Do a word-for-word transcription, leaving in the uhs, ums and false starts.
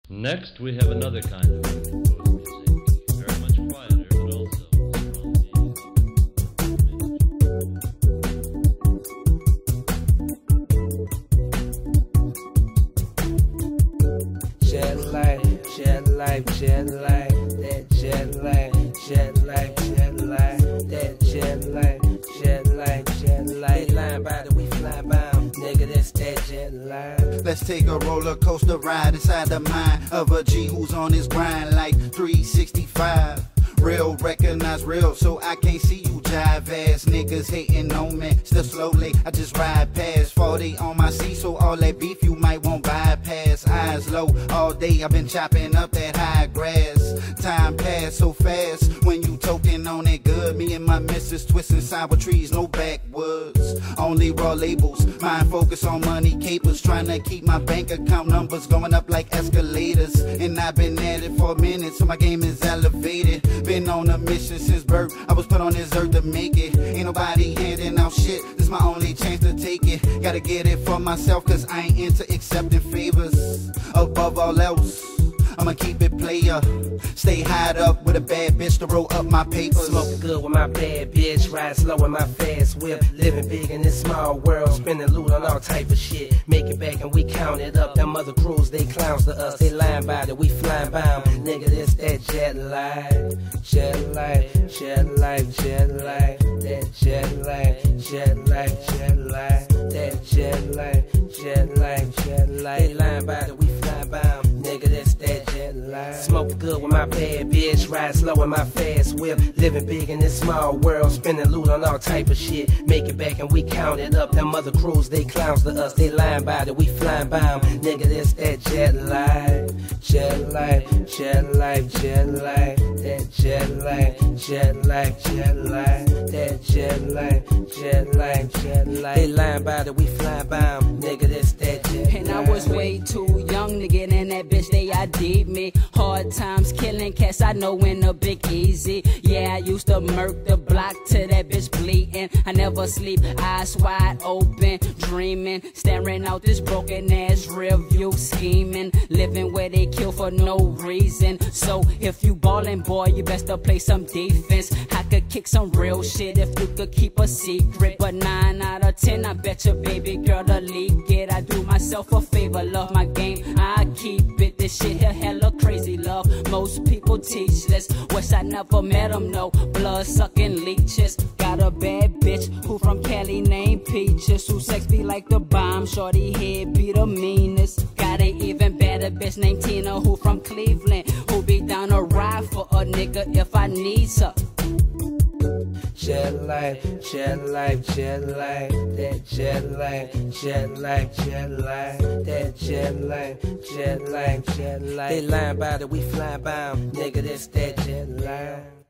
Next, we have another kind of composed music, very much quieter, but also strong beat. Jet light, jet light, jet light, that jet light, jet light, jet light, that jet light, jet light, jet light. They lying by that we fly by 'em, nigga, that's that jet light. Let's take a roller coaster ride inside the mind of a G who's on his grind like three sixty-five. Real, recognize real, so I can't see you jive ass niggas hating on me. Still slowly, I just ride past forty on my seat, so all that beef you might won't bypass. Eyes low, all day I've been chopping up that high grass. Time passed so fast when you toking on it good. Me and my missus twisting sour trees, no backwoods. Only raw labels, mind focus on money capers. Trying to keep my bank account numbers going up like escalators. And I've been at it for a minute, so my game is elevated. Been on a mission since birth, I was put on this earth to make it. Ain't nobody handing out shit, this my only chance to take it. Gotta get it for myself, cause I ain't into accepting favors. Above all else, I'ma keep it player. Stay high up with a bad bitch to roll up my papers. Smoking good with my bad bitch, ride slow in my fast whip. Living big in this small world, spending loot on all type of shit. Make it back and we count it up. Them other crews, they clowns to us. They lying by that we flying by 'em. Nigga, this that jet light, jet light, jet light, jet light, that jet light, jet light, jet light, that jet light, jet light, jet light. They lying by that we flying by 'em. Nigga, that's that jet light. Smoke good with my bad bitch, ride slow in my fast whip. Living big in this small world, spending loot on all type of shit. Make it back and we count it up. Them other crews, they clowns to us. They lying by that we flying by 'em. Nigga, that's that jet light, jet light, jet light, jet light, that jet light, jet light, jet light, that jet light, jet light, jet light. They lying by that we flying by 'em. Nigga, that's that jet light. And I was way too young to get in that bitch, they I did me. Hard times killing cats, I know in a big easy. Yeah, I used to murk the block till that bitch bleeding. I never sleep, eyes wide open, dreaming, staring out this broken ass rear view, scheming, living where they kill for no reason. So if you ballin', boy, you best to play some defense. I could kick some real shit if you could keep a secret, but nine out of ten, I bet your baby girl to leak it. I do myself a favor, love my game, I keep it. This shit here hella crazy, love. Most people teach this. Wish I never met them, no blood sucking leeches. Got a bad bitch who from Cali named Peaches, who sex be like the bomb, shorty head be the meanest. Got an even better bitch named Tina who from Cleveland, who be down to ride for a nigga if I need her. Jet light, jet light, jet light, that jet light, jet light, jet light, that jet light, jet light, jet light. They lying by that we flying by 'em. Nigga, that's that jet light.